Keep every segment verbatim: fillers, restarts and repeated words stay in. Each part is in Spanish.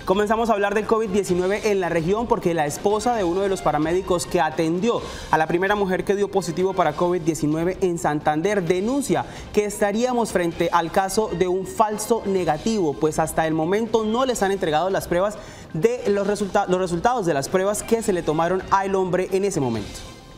Comenzamos a hablar del COVID diecinueve en la región porque la esposa de uno de los paramédicos que atendió a la primera mujer que dio positivo para COVID diecinueve en Santander denuncia que estaríamos frente al caso de un falso negativo, pues hasta el momento no les han entregado las pruebas de los, resulta- los resultados de las pruebas que se le tomaron al hombre en ese momento.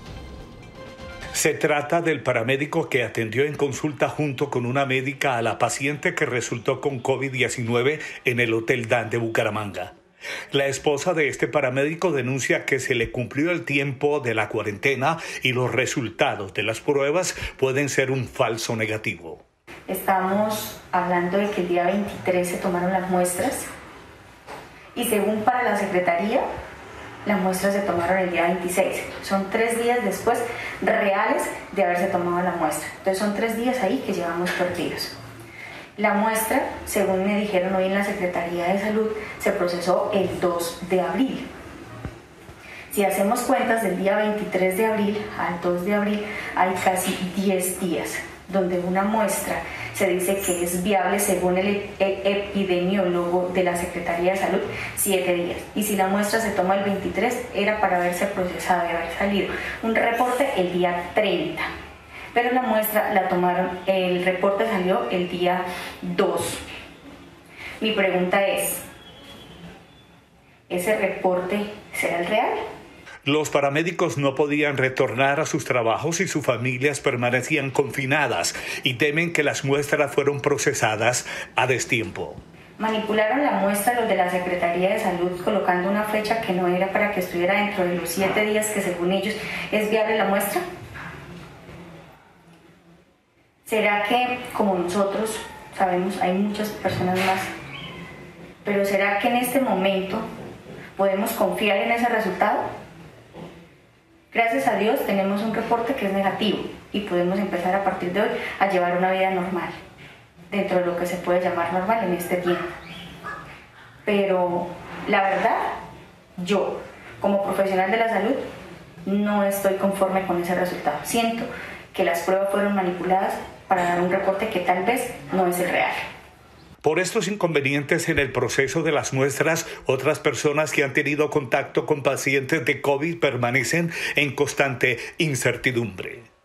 Se trata del paramédico que atendió en consulta junto con una médica a la paciente que resultó con COVID diecinueve en el Hotel Dan de Bucaramanga. La esposa de este paramédico denuncia que se le cumplió el tiempo de la cuarentena y los resultados de las pruebas pueden ser un falso negativo. Estamos hablando de que el día veintitrés se tomaron las muestras y según para la Secretaría, las muestras se tomaron el día veintiséis. Son tres días después reales de haberse tomado la muestra. Entonces son tres días ahí que llevamos perdidos. La muestra, según me dijeron hoy en la Secretaría de Salud, se procesó el dos de abril. Si hacemos cuentas del día veintitrés de abril al dos de abril, hay casi diez días donde una muestra se dice que es viable según el epidemiólogo de la Secretaría de Salud, siete días. Y si la muestra se toma el veintitrés, era para haberse procesado y haber salido un reporte el día treinta. Pero la muestra la tomaron, el reporte salió el día dos. Mi pregunta es, ¿ese reporte será el real? Los paramédicos no podían retornar a sus trabajos y sus familias permanecían confinadas y temen que las muestras fueron procesadas a destiempo. Manipularon la muestra los de la Secretaría de Salud colocando una fecha que no era para que estuviera dentro de los siete días que según ellos es viable la muestra. ¿Será que, como nosotros sabemos, hay muchas personas más, pero será que en este momento podemos confiar en ese resultado? Gracias a Dios tenemos un reporte que es negativo y podemos empezar a partir de hoy a llevar una vida normal, dentro de lo que se puede llamar normal en este tiempo. Pero la verdad, yo, como profesional de la salud, no estoy conforme con ese resultado. Siento que las pruebas fueron manipuladas para dar un reporte que tal vez no es el real. Por estos inconvenientes en el proceso de las muestras, otras personas que han tenido contacto con pacientes de COVID permanecen en constante incertidumbre.